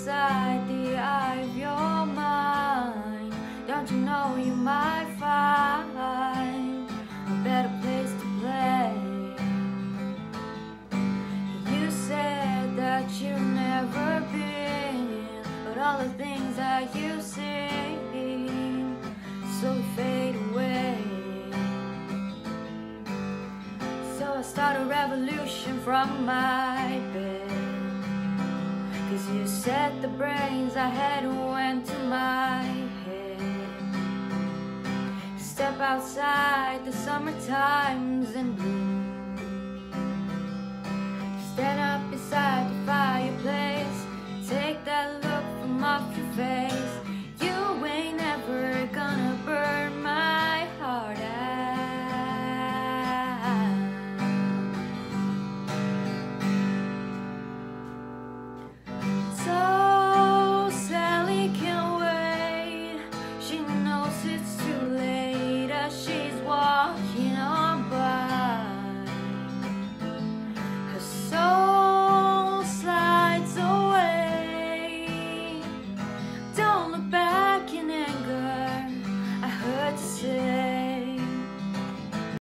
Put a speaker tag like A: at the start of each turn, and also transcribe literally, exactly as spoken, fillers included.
A: inside the eye of your mind. Don't you know you might find a better place to play? You said that you've never been, but all the things that you see slowly fade away. So I start a revolution from my bed, 'cause you said the brains I had went to my head. Step outside, the summer time's in bloom. Stand up beside the fireplace, take that look from off your face. You ain't ever gonna burn my heart out. So Sally can't wait, she knows it's